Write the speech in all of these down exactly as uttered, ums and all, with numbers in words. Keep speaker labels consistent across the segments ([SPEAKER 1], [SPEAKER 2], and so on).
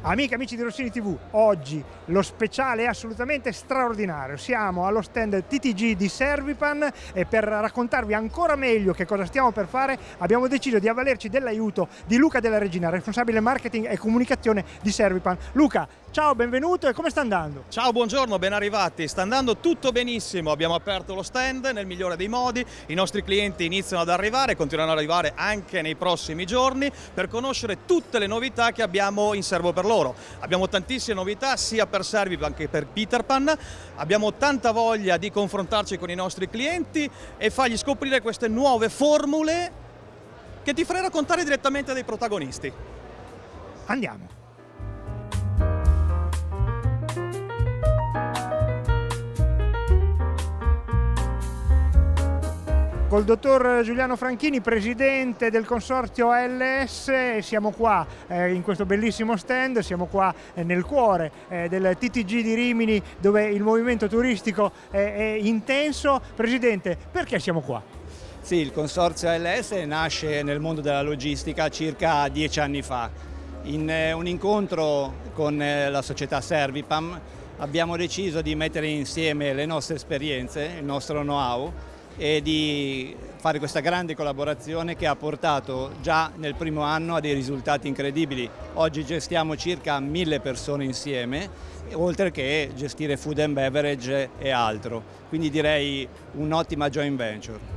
[SPEAKER 1] Amiche e amici di Rossini tivù, oggi lo speciale è assolutamente straordinario. Siamo allo stand T T G di Servipan e per raccontarvi ancora meglio che cosa stiamo per fare abbiamo deciso di avvalerci dell'aiuto di Luca Della Regina, responsabile marketing e comunicazione di Servipan. Luca, ciao, benvenuto e come sta andando?
[SPEAKER 2] Ciao, buongiorno, ben arrivati. Sta andando tutto benissimo, abbiamo aperto lo stand nel migliore dei modi, i nostri clienti iniziano ad arrivare e continueranno ad arrivare anche nei prossimi giorni per conoscere tutte le novità che abbiamo in serbo per loro. Abbiamo tantissime novità sia per Servipan che per Peter Pan, abbiamo tanta voglia di confrontarci con i nostri clienti e fargli scoprire queste nuove formule che ti farei raccontare direttamente dai protagonisti.
[SPEAKER 1] Andiamo! Col dottor Giuliano Franchini, presidente del consorzio A L S, siamo qua eh, in questo bellissimo stand, siamo qua eh, nel cuore eh, del T T G di Rimini dove il movimento turistico è, è intenso. Presidente, perché siamo qua?
[SPEAKER 3] Sì, il consorzio A L S nasce nel mondo della logistica circa dieci anni fa. In eh, un incontro con eh, la società Servipan abbiamo deciso di mettere insieme le nostre esperienze, il nostro know-how, e di fare questa grande collaborazione che ha portato già nel primo anno a dei risultati incredibili. Oggi gestiamo circa mille persone insieme, oltre che gestire food and beverage e altro, quindi direi un'ottima joint venture.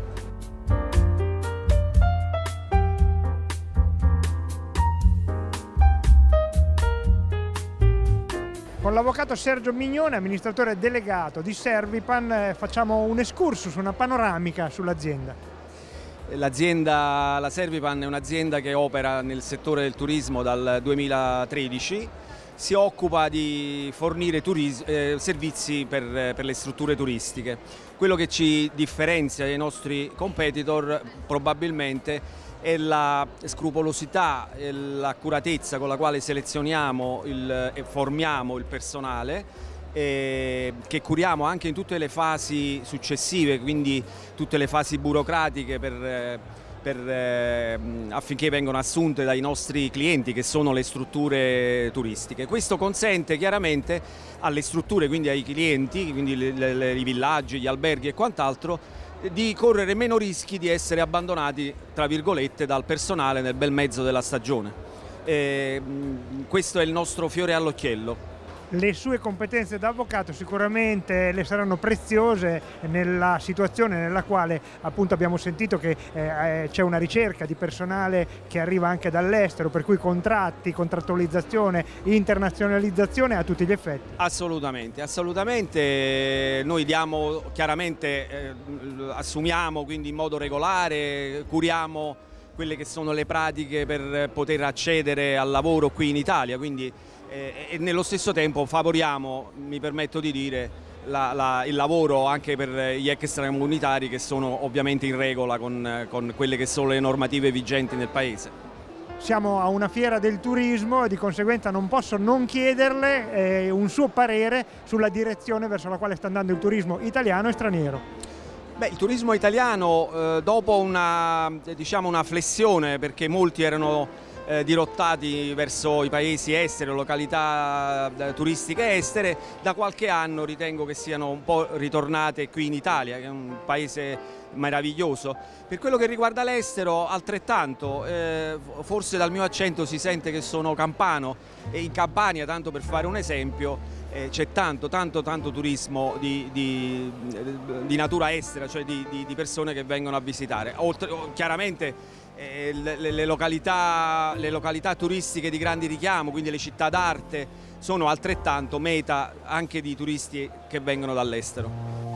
[SPEAKER 1] Con l'avvocato Sergio Mignone, amministratore delegato di Servipan, eh, facciamo un excursus, una panoramica sull'azienda.
[SPEAKER 4] L'azienda, la Servipan è un'azienda che opera nel settore del turismo dal duemilatredici, si occupa di fornire turis- eh, servizi per, per le strutture turistiche. Quello che ci differenzia dai nostri competitor probabilmente è la scrupolosità e l'accuratezza con la quale selezioniamo il, e formiamo il personale, eh, che curiamo anche in tutte le fasi successive, quindi tutte le fasi burocratiche per, per, eh, affinché vengano assunte dai nostri clienti che sono le strutture turistiche. Questo consente chiaramente alle strutture, quindi ai clienti, quindi le, le, i villaggi, gli alberghi e quant'altro, di correre meno rischi di essere abbandonati, tra virgolette, dal personale nel bel mezzo della stagione. E, questo è il nostro fiore all'occhiello.
[SPEAKER 1] Le sue competenze da avvocato sicuramente le saranno preziose nella situazione nella quale appunto abbiamo sentito che eh, c'è una ricerca di personale che arriva anche dall'estero, per cui contratti, contrattualizzazione, internazionalizzazione a tutti gli effetti.
[SPEAKER 4] Assolutamente, assolutamente. Noi diamo chiaramente, eh, assumiamo quindi in modo regolare, curiamo quelle che sono le pratiche per poter accedere al lavoro qui in Italia, quindi e nello stesso tempo favoriamo, mi permetto di dire, la, la, il lavoro anche per gli extracomunitari che sono ovviamente in regola con, con quelle che sono le normative vigenti nel Paese.
[SPEAKER 1] Siamo a una fiera del turismo e di conseguenza non posso non chiederle eh, un suo parere sulla direzione verso la quale sta andando il turismo italiano e straniero.
[SPEAKER 4] Beh, il turismo italiano eh, dopo una, diciamo una flessione, perché molti erano Eh, dirottati verso i paesi esteri, località eh, turistiche estere, da qualche anno ritengo che siano un po' ritornate qui in Italia, che è un paese meraviglioso. Per quello che riguarda l'estero altrettanto, eh, forse dal mio accento si sente che sono campano, e in Campania, tanto per fare un esempio, eh, c'è tanto, tanto, tanto turismo di, di, di natura estera, cioè di, di, di persone che vengono a visitare. Oltre, chiaramente Eh, le, le, località, le località turistiche di grandi richiamo, quindi le città d'arte, sono altrettanto meta anche di turisti che vengono dall'estero.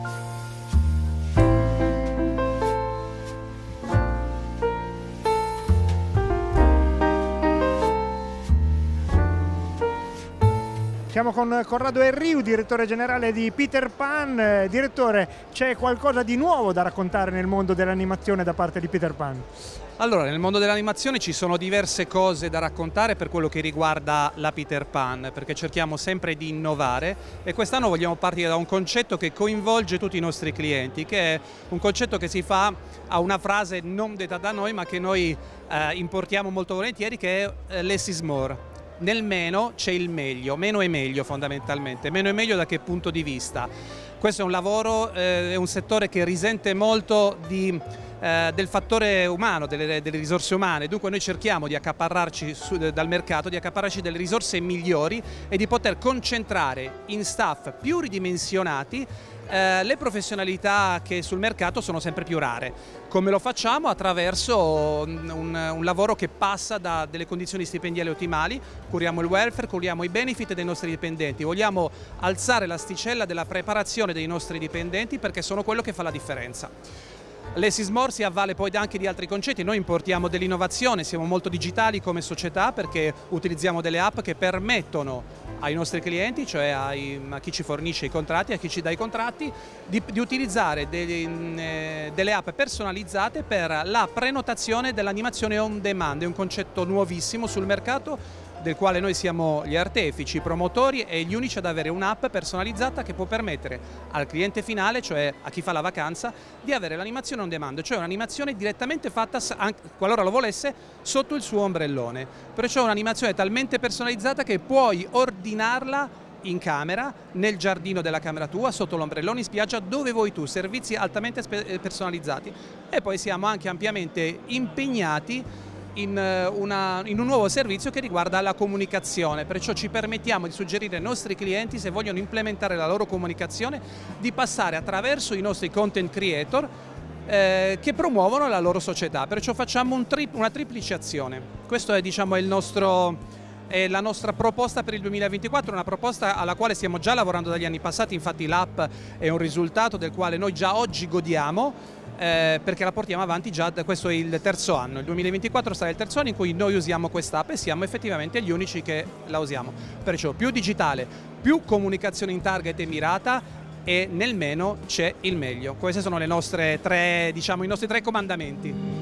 [SPEAKER 1] Siamo con Corrado Erriu, direttore generale di Peter Pan. Eh, direttore, c'è qualcosa di nuovo da raccontare nel mondo dell'animazione da parte di Peter Pan?
[SPEAKER 5] Allora, nel mondo dell'animazione ci sono diverse cose da raccontare per quello che riguarda la Peter Pan, perché cerchiamo sempre di innovare e quest'anno vogliamo partire da un concetto che coinvolge tutti i nostri clienti, che è un concetto che si fa a una frase non detta da noi ma che noi eh, importiamo molto volentieri, che è eh, less is more. nel meno c'è il meglio, meno è meglio fondamentalmente. Meno è meglio da che punto di vista? Questo è un lavoro, eh, è un settore che risente molto di, eh, del fattore umano, delle, delle risorse umane, dunque noi cerchiamo di accaparrarci su, dal mercato, di accaparrarci delle risorse migliori e di poter concentrare in staff più ridimensionati eh, le professionalità che sul mercato sono sempre più rare. Come lo facciamo? Attraverso un, un lavoro che passa da delle condizioni stipendiali ottimali, curiamo il welfare, curiamo i benefit dei nostri dipendenti, vogliamo alzare l'asticella della preparazione dei nostri dipendenti perché sono quello che fa la differenza. L'E S I S M O R si avvale poi anche di altri concetti, noi importiamo dell'innovazione, siamo molto digitali come società perché utilizziamo delle app che permettono ai nostri clienti, cioè ai, a chi ci fornisce i contratti, a chi ci dà i contratti, di, di utilizzare dei, eh, delle app personalizzate per la prenotazione dell'animazione on demand. È un concetto nuovissimo sul mercato del quale noi siamo gli artefici, i promotori e gli unici ad avere un'app personalizzata che può permettere al cliente finale, cioè a chi fa la vacanza, di avere l'animazione on demand, cioè un'animazione direttamente fatta, anche, qualora lo volesse, sotto il suo ombrellone. Perciò è un'animazione talmente personalizzata che puoi ordinarla in camera, nel giardino della camera tua, sotto l'ombrellone, in spiaggia, dove vuoi tu, servizi altamente personalizzati. E poi siamo anche ampiamente impegnati In, una, in un nuovo servizio che riguarda la comunicazione, perciò ci permettiamo di suggerire ai nostri clienti, se vogliono implementare la loro comunicazione, di passare attraverso i nostri content creator eh, che promuovono la loro società, perciò facciamo un tri, una triplice azione. Questo è, diciamo, il nostro, è la nostra proposta per il duemilaventiquattro, una proposta alla quale stiamo già lavorando dagli anni passati, infatti l'app è un risultato del quale noi già oggi godiamo, Eh, perché la portiamo avanti già, questo è il terzo anno, il duemilaventiquattro sarà il terzo anno in cui noi usiamo quest'app e siamo effettivamente gli unici che la usiamo. Perciò più digitale, più comunicazione in target e mirata e nel meno c'è il meglio. Questi sono le nostre tre, diciamo, i nostri tre comandamenti.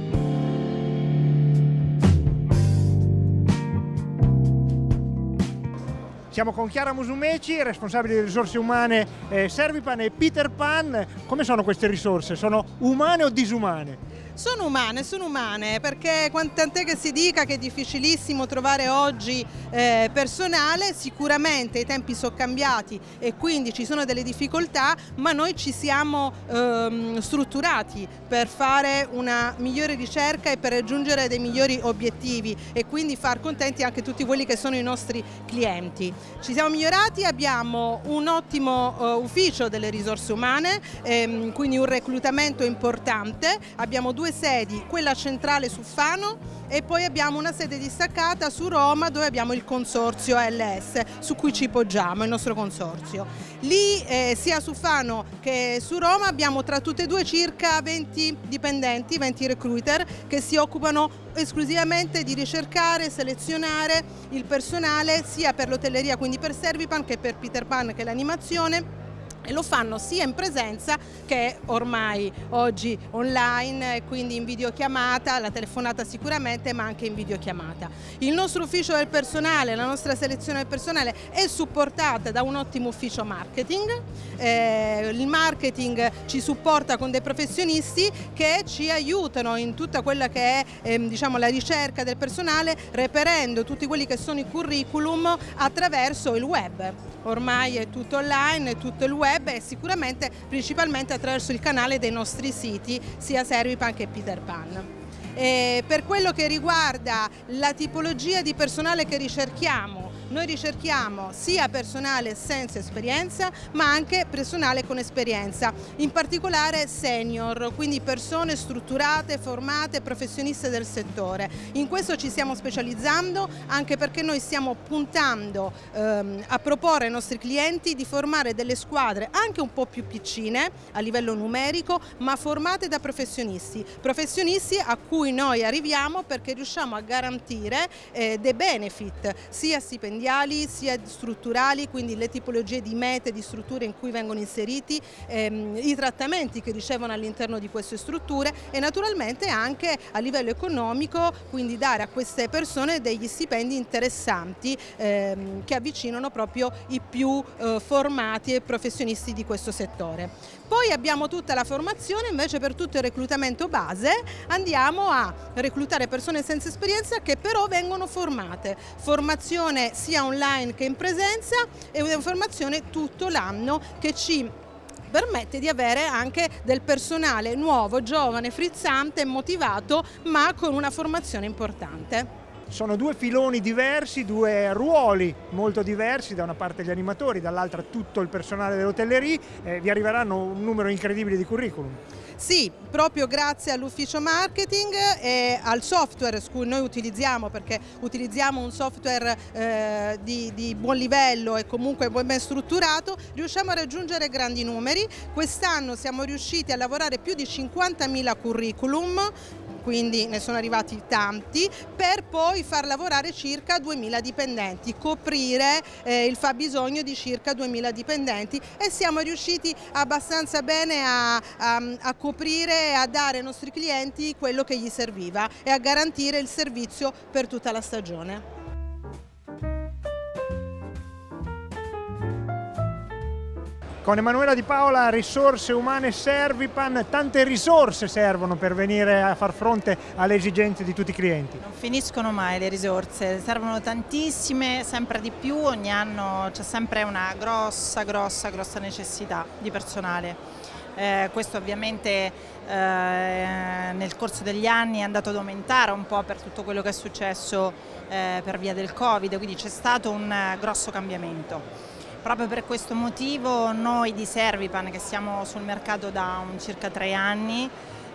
[SPEAKER 1] Siamo con Chiara Musumeci, responsabile delle risorse umane eh, Servipan e Peter Pan. Come sono queste risorse? Sono umane o disumane?
[SPEAKER 6] Sono umane, sono umane, perché tant'è che si dica che è difficilissimo trovare oggi eh, personale, sicuramente i tempi sono cambiati e quindi ci sono delle difficoltà, ma noi ci siamo ehm, strutturati per fare una migliore ricerca e per raggiungere dei migliori obiettivi e quindi far contenti anche tutti quelli che sono i nostri clienti. Ci siamo migliorati, abbiamo un ottimo uh, ufficio delle risorse umane, ehm, quindi un reclutamento importante, abbiamo due sedi, quella centrale su Fano e poi abbiamo una sede distaccata su Roma dove abbiamo il consorzio A L S su cui ci poggiamo, il nostro consorzio. Lì eh, sia su Fano che su Roma abbiamo tra tutte e due circa venti dipendenti, venti recruiter che si occupano esclusivamente di ricercare, selezionare il personale sia per l'hotelleria, quindi per Servipan, che per Peter Pan, che è l'animazione, e lo fanno sia in presenza che ormai oggi online, quindi in videochiamata, la telefonata sicuramente, ma anche in videochiamata. Il nostro ufficio del personale, la nostra selezione del personale è supportata da un ottimo ufficio marketing. Eh, il marketing ci supporta con dei professionisti che ci aiutano in tutta quella che è eh, diciamo, la ricerca del personale, reperendo tutti quelli che sono i curriculum attraverso il web. Ormai è tutto online, è tutto il web e sicuramente principalmente attraverso il canale dei nostri siti sia Servipan che Peter Pan. E per quello che riguarda la tipologia di personale che ricerchiamo, noi ricerchiamo sia personale senza esperienza ma anche personale con esperienza, in particolare senior, quindi persone strutturate, formate, professioniste del settore. In questo ci stiamo specializzando anche perché noi stiamo puntando ehm, a proporre ai nostri clienti di formare delle squadre anche un po' più piccine a livello numerico ma formate da professionisti, professionisti a cui noi arriviamo perché riusciamo a garantire eh, dei benefit sia stipendiali stipendiali sia strutturali, quindi le tipologie di mete, di strutture in cui vengono inseriti, ehm, i trattamenti che ricevono all'interno di queste strutture e naturalmente anche a livello economico, quindi dare a queste persone degli stipendi interessanti ehm, che avvicinano proprio i più eh, formati e professionisti di questo settore. Poi abbiamo tutta la formazione invece per tutto il reclutamento base, andiamo a reclutare persone senza esperienza che però vengono formate, formazione sia online che in presenza e una formazione tutto l'anno che ci permette di avere anche del personale nuovo, giovane, frizzante, motivato, ma con una formazione importante.
[SPEAKER 1] Sono due filoni diversi, due ruoli molto diversi, da una parte gli animatori, dall'altra tutto il personale dell'hotellerie, eh, vi arriveranno un numero incredibile di curriculum.
[SPEAKER 6] Sì, proprio grazie all'ufficio marketing e al software su cui noi utilizziamo, perché utilizziamo un software eh, di, di buon livello e comunque ben strutturato, riusciamo a raggiungere grandi numeri. Quest'anno siamo riusciti a lavorare più di cinquantamila curriculum, quindi ne sono arrivati tanti, per poi far lavorare circa duemila dipendenti, coprire eh, il fabbisogno di circa duemila dipendenti e siamo riusciti abbastanza bene a, a, a coprire e a dare ai nostri clienti quello che gli serviva e a garantire il servizio per tutta la stagione.
[SPEAKER 1] Con Emanuela Di Paola, risorse umane Servipan, tante risorse servono per venire a far fronte alle esigenze di tutti i clienti.
[SPEAKER 7] Non finiscono mai le risorse, servono tantissime, sempre di più, ogni anno c'è sempre una grossa, grossa, grossa necessità di personale. Eh, questo ovviamente eh, nel corso degli anni è andato ad aumentare un po' per tutto quello che è successo eh, per via del Covid, quindi c'è stato un eh, grosso cambiamento. Proprio per questo motivo noi di Servipan, che siamo sul mercato da un circa tre anni,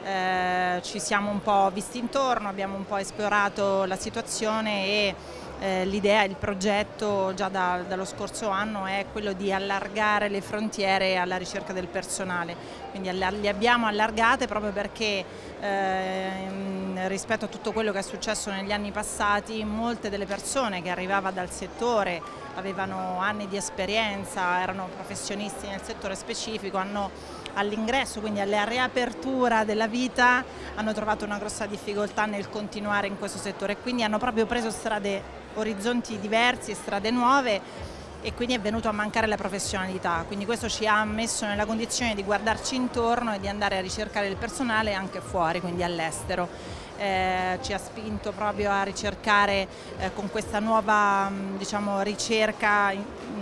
[SPEAKER 7] eh, ci siamo un po' visti intorno, abbiamo un po' esplorato la situazione e eh, l'idea, il progetto già da, dallo scorso anno è quello di allargare le frontiere alla ricerca del personale. Quindi le abbiamo allargate proprio perché eh, rispetto a tutto quello che è successo negli anni passati, molte delle persone che arrivavano dal settore avevano anni di esperienza, erano professionisti nel settore specifico, hanno all'ingresso, quindi alla riapertura della vita, hanno trovato una grossa difficoltà nel continuare in questo settore e quindi hanno proprio preso strade, orizzonti diversi, strade nuove e quindi è venuto a mancare la professionalità. Quindi questo ci ha messo nella condizione di guardarci intorno e di andare a ricercare il personale anche fuori, quindi all'estero. Eh, ci ha spinto proprio a ricercare eh, con questa nuova diciamo, ricerca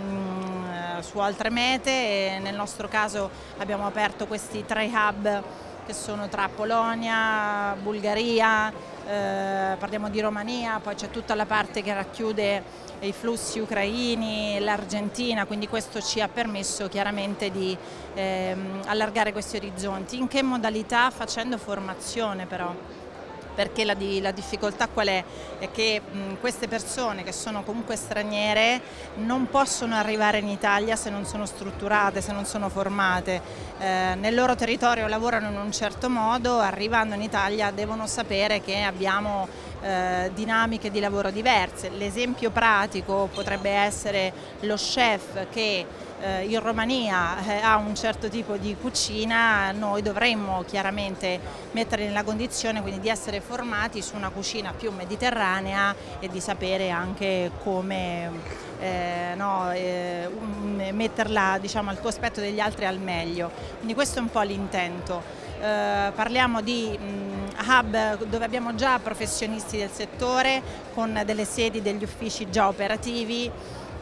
[SPEAKER 7] mh, su altre mete e nel nostro caso abbiamo aperto questi tre hub che sono tra Polonia, Bulgaria, eh, parliamo di Romania, poi c'è tutta la parte che racchiude i flussi ucraini, l'Argentina, quindi questo ci ha permesso chiaramente di ehm, allargare questi orizzonti. In che modalità? Facendo formazione però. Perché la, di, la difficoltà qual è? È che mh, queste persone che sono comunque straniere non possono arrivare in Italia se non sono strutturate, se non sono formate. Eh, nel loro territorio lavorano in un certo modo, arrivando in Italia devono sapere che abbiamo eh, dinamiche di lavoro diverse. L'esempio pratico potrebbe essere lo chef che eh, in Romania eh, ha un certo tipo di cucina, noi dovremmo chiaramente mettere nella condizione quindi di essere formati su una cucina più mediterranea e di sapere anche come eh, no, eh, metterla diciamo, al cospetto degli altri al meglio. Quindi questo è un po' l'intento. Eh, parliamo di mh, hub dove abbiamo già professionisti del settore con delle sedi, degli uffici già operativi.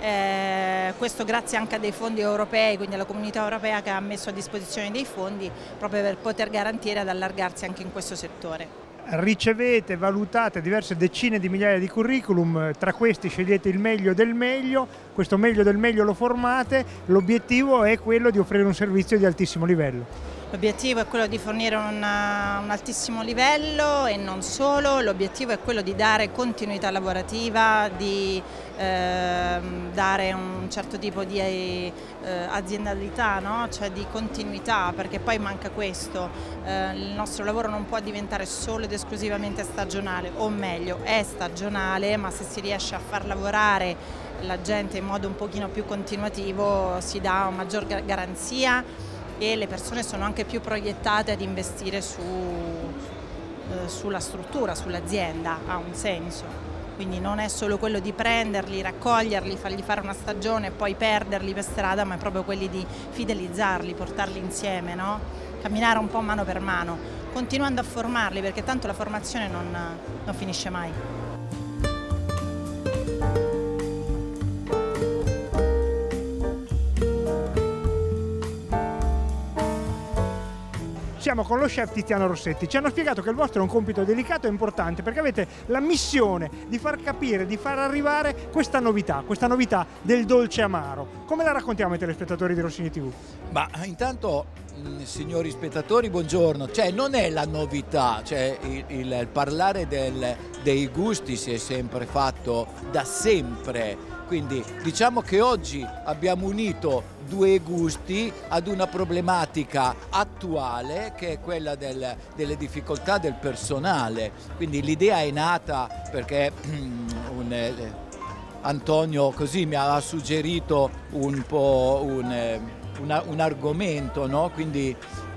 [SPEAKER 7] Eh, questo grazie anche a dei fondi europei, quindi alla comunità europea che ha messo a disposizione dei fondi proprio per poter garantire ad allargarsi anche in questo settore.
[SPEAKER 1] Ricevete, valutate diverse decine di migliaia di curriculum, tra questi scegliete il meglio del meglio, questo meglio del meglio lo formate, l'obiettivo è quello di offrire un servizio di altissimo livello.
[SPEAKER 7] L'obiettivo è quello di fornire un, un altissimo livello e non solo, l'obiettivo è quello di dare continuità lavorativa, di eh, dare un certo tipo di eh, aziendalità, no? Cioè di continuità, perché poi manca questo. Eh, il nostro lavoro non può diventare solo ed esclusivamente stagionale, o meglio è stagionale, ma se si riesce a far lavorare la gente in modo un pochino più continuativo si dà una maggior garanzia e le persone sono anche più proiettate ad investire su, eh, sulla struttura, sull'azienda, ha un senso. Quindi non è solo quello di prenderli, raccoglierli, fargli fare una stagione e poi perderli per strada, ma è proprio quelli di fidelizzarli, portarli insieme, no? Camminare un po' mano per mano, continuando a formarli, perché tanto la formazione non, non finisce mai.
[SPEAKER 1] Siamo con lo chef Tiziano Rossetti. Ci hanno spiegato che il vostro è un compito delicato e importante perché avete la missione di far capire, di far arrivare questa novità, questa novità del dolce amaro. Come la raccontiamo ai telespettatori di Rossini tivù?
[SPEAKER 8] Ma intanto, signori spettatori, buongiorno. Cioè, non è la novità, cioè il, il, il parlare del, dei gusti si è sempre fatto da sempre. Quindi diciamo che oggi abbiamo unito due gusti ad una problematica attuale che è quella del, delle difficoltà del personale. Quindi l'idea è nata perché un, eh, Antonio così mi ha suggerito un po' un, eh, una, un argomento, no? Quindi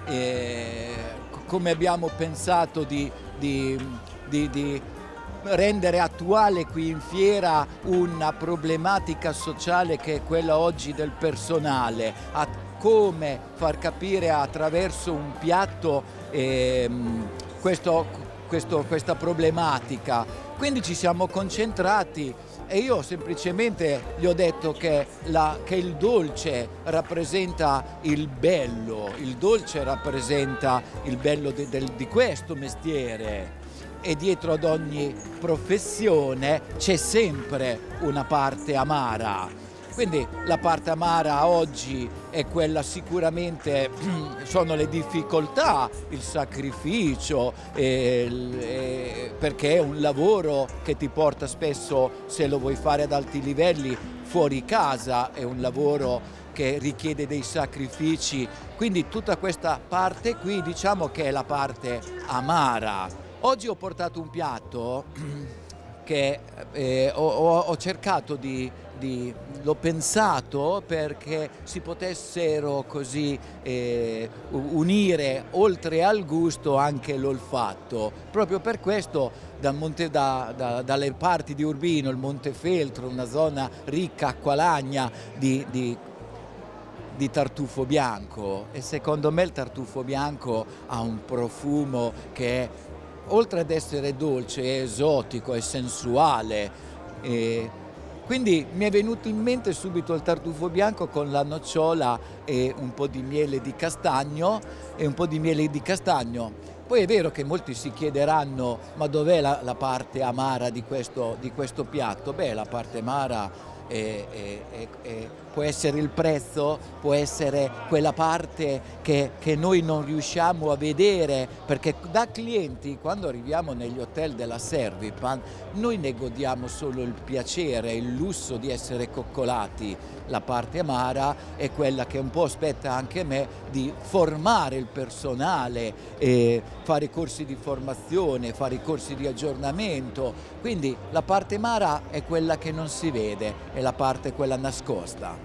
[SPEAKER 8] eh, come abbiamo pensato di, di, di, di rendere attuale qui in fiera una problematica sociale che è quella oggi del personale, a come far capire attraverso un piatto ehm, questo, questo, questa problematica. Quindi ci siamo concentrati e io semplicemente gli ho detto che, la, che il dolce rappresenta il bello, il dolce rappresenta il bello di, del, di questo mestiere. E dietro ad ogni professione c'è sempre una parte amara. Quindi la parte amara oggi è quella sicuramente, sono le difficoltà, il sacrificio, e, e, perché è un lavoro che ti porta spesso, se lo vuoi fare ad alti livelli, fuori casa, è un lavoro che richiede dei sacrifici. Quindi tutta questa parte qui diciamo che è la parte amara. Oggi ho portato un piatto che eh, ho, ho cercato di, di, l'ho pensato perché si potessero così eh, unire oltre al gusto anche l'olfatto. Proprio per questo da Monte, da, da, dalle parti di Urbino, il Montefeltro, una zona ricca, acqualagna di, di di tartufo bianco, e secondo me il tartufo bianco ha un profumo che è, oltre ad essere dolce, è esotico, è sensuale. E quindi mi è venuto in mente subito il tartufo bianco con la nocciola e un po' di miele di castagno e un po' di miele di castagno. Poi è vero che molti si chiederanno ma dov'è la, la parte amara di questo, di questo piatto? Beh, la parte amara è, è, è, è, può essere il prezzo, può essere quella parte che, che noi non riusciamo a vedere, perché da clienti quando arriviamo negli hotel della Servipan noi ne godiamo solo il piacere, il lusso di essere coccolati. La parte amara è quella che un po' spetta anche a me di formare il personale, e fare corsi di formazione, fare corsi di aggiornamento. Quindi la parte amara è quella che non si vede, è la parte quella nascosta.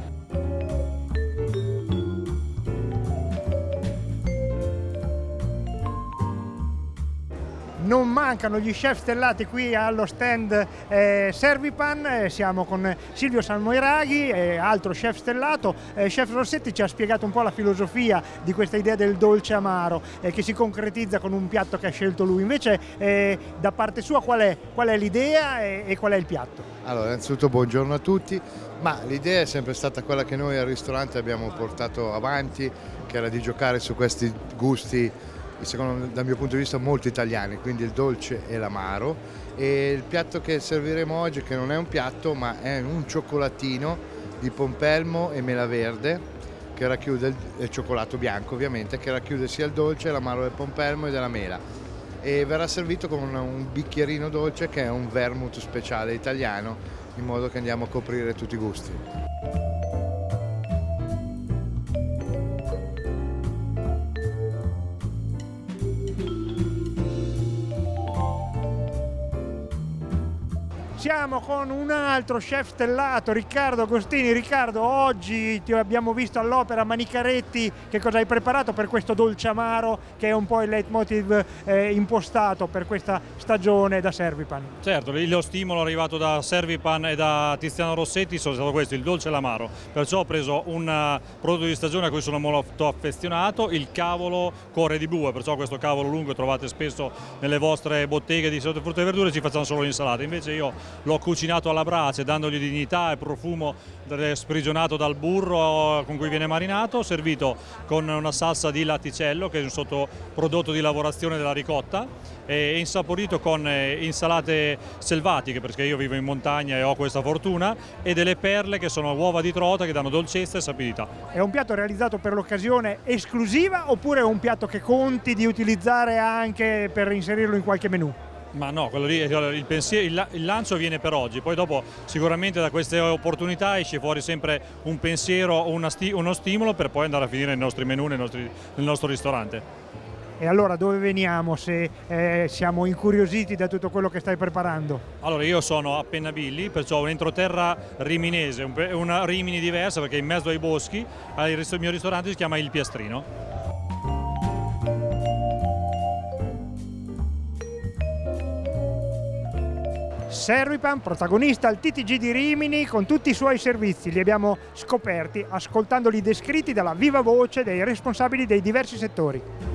[SPEAKER 1] Non mancano gli chef stellati qui allo stand eh, Servipan. Eh, siamo con Silvio Salmoiraghi, eh, altro chef stellato. Eh, chef Rossetti ci ha spiegato un po' la filosofia di questa idea del dolce amaro eh, che si concretizza con un piatto che ha scelto lui. Invece eh, da parte sua qual è, qual è l'idea e, e qual è il piatto?
[SPEAKER 9] Allora, innanzitutto buongiorno a tutti, ma l'idea è sempre stata quella che noi al ristorante abbiamo portato avanti, che era di giocare su questi gusti, secondo dal mio punto di vista molto italiani, quindi il dolce e l'amaro. E il piatto che serviremo oggi, che non è un piatto ma è un cioccolatino di pompelmo e mela verde, che racchiude il, il cioccolato bianco ovviamente, che racchiude sia il dolce, l'amaro del pompelmo e della mela, e verrà servito con un, un bicchierino dolce che è un vermouth speciale italiano, in modo che andiamo a coprire tutti i gusti.
[SPEAKER 1] Siamo con un altro chef stellato, Riccardo Agostini. Riccardo, oggi ti abbiamo visto all'Opera Manicaretti, che cosa hai preparato per questo dolce amaro che è un po' il leitmotiv eh, impostato per questa stagione da Servipan?
[SPEAKER 10] Certo, lo stimolo arrivato da Servipan e da Tiziano Rossetti sono stato questo, il dolce e l'amaro, perciò ho preso un prodotto di stagione a cui sono molto affezionato, il cavolo Cuore di Bue, perciò questo cavolo lungo trovate spesso nelle vostre botteghe di frutta e verdure, ci facciamo solo l'insalata, invece io l'ho cucinato alla brace dandogli dignità e profumo sprigionato dal burro con cui viene marinato, servito con una salsa di latticello che è un sottoprodotto di lavorazione della ricotta e insaporito con insalate selvatiche, perché io vivo in montagna e ho questa fortuna, e delle perle che sono uova di trota che danno dolcezza e sapidità.
[SPEAKER 1] È un piatto realizzato per l'occasione esclusiva oppure è un piatto che conti di utilizzare anche per inserirlo in qualche menù?
[SPEAKER 10] Ma no, quello lì, il, pensiero, il, il lancio viene per oggi, poi dopo sicuramente da queste opportunità esce fuori sempre un pensiero, una sti, uno stimolo per poi andare a finire nei nostri menù, nei nostri, nel nostro ristorante.
[SPEAKER 1] E allora dove veniamo se eh, siamo incuriositi da tutto quello che stai preparando?
[SPEAKER 10] Allora io sono a Pennabilli, perciò un entroterra riminese, una Rimini diversa perché in mezzo ai boschi, il mio ristorante si chiama Il Piastrino.
[SPEAKER 1] Servipan, protagonista al T T G di Rimini con tutti i suoi servizi, li abbiamo scoperti ascoltandoli descritti dalla viva voce dei responsabili dei diversi settori.